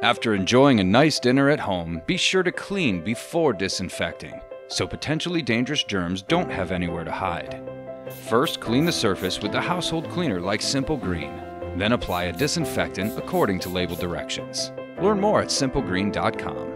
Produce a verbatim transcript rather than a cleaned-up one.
After enjoying a nice dinner at home, be sure to clean before disinfecting, so potentially dangerous germs don't have anywhere to hide. First, clean the surface with a household cleaner like Simple Green. Then apply a disinfectant according to label directions. Learn more at simple green dot com.